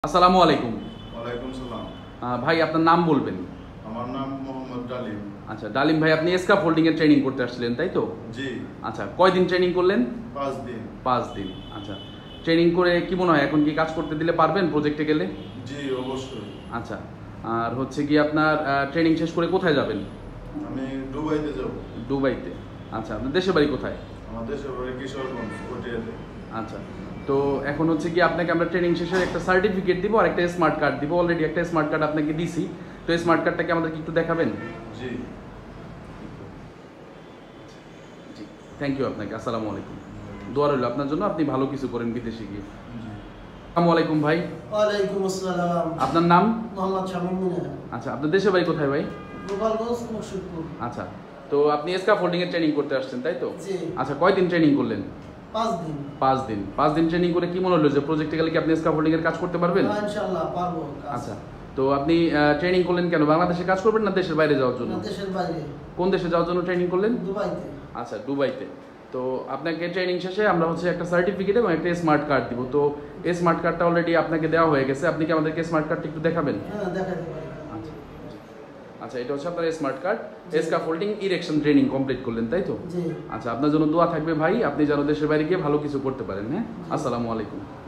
আসসালামু আলাইকুম। ওয়ালাইকুম সালাম। ভাই আপনার নাম বলবেন? আমার নাম মোহাম্মদ ডালিম। আচ্ছা ডালিম ভাই, আপনি এসকা ফোল্ডিং এর ট্রেনিং করতে আসছিলেন তাই তো? জি। আচ্ছা কয়দিন ট্রেনিং করলেন? 5 দিন। 5 দিন। আচ্ছা ট্রেনিং করে কি মনে হয় এখন কি কাজ করতে দিলে পারবেন প্রজেক্টে গেলে? জি অবশ্যই। আচ্ছা আর হচ্ছে কি আপনার ট্রেনিং শেষ করে কোথায় যাবেন? আমি দুবাইতে যাব। দুবাইতে। আচ্ছা আপনার দেশের বাড়ি কোথায়? আমার দেশের বাড়ি কিশোরগঞ্জ, পটিয়াতে। আচ্ছা তো এখন হচ্ছে কি আপনাকে আমরা ট্রেনিং শেষে একটা সার্টিফিকেট দিব আর একটা স্মার্ট কার্ড দিব। অলরেডি একটা স্মার্ট কার্ড আপনাকে দিছি, তো স্মার্ট কার্ডটাকে আমাদেরকে একটু দেখাবেন? জি। জি থ্যাংক ইউ আপনাকে। আসসালামু আলাইকুম। দোয়া রইল আপনার জন্য, আপনি ভালো কিছু করেন বিদেশে গিয়ে। আসসালামু আলাইকুম ভাই। ওয়ালাইকুম আসসালাম। আপনার নাম? মোহাম্মদ শামীম মিয়া। আচ্ছা আপনার দেশের বাড়ি কোথায় ভাই? গোপালগঞ্জ, মুর্শিদপুর। আচ্ছা তো আপনি এসকা ফোল্ডিং এর ট্রেনিং করতে আসছেন তাই তো? জি। আচ্ছা কয়দিন ট্রেনিং করলেন? 5 দিন। 5 দিন। 5 দিন ট্রেনিং করে কি মনে হলো যে প্রজেক্টে গেলে কি আপনি এসকা ফোল্ডিং এর কাজ করতে পারবেন? হ্যাঁ ইনশাআল্লাহ পারবো। আচ্ছা তো আপনি ট্রেনিং করলেন কেন? বাংলাদেশে কাজ করবেন না দেশের বাইরে যাওয়ার জন্য? না, দেশের বাইরে। কোন দেশে যাওয়ার জন্য ট্রেনিং করলেন? দুবাইতে। আচ্ছা দুবাইতে। তো আপনাকে ট্রেনিং শেষে আমরা হচ্ছে একটা সার্টিফিকেট এবং একটা স্মার্ট কার্ড দিব। তো এই স্মার্ট কার্ডটা অলরেডি আপনাকে দেওয়া হয়ে গেছে, আপনি কি আমাদেরকে স্মার্ট কার্ডটা একটু দেখাবেন? হ্যাঁ দেখাতে পারি। আচ্ছা আচ্ছা এটা হচ্ছে আপনার smart card. Scaffolding erection training complete করলেন তাই তো? জি। আচ্ছা আপনার জন্য দোয়া থাকবে ভাই, আপনি যেন দেশের বাইরে গিয়ে ভালো কিছু করতে পারেন। হ্যাঁ আসসালামু আলাইকুম।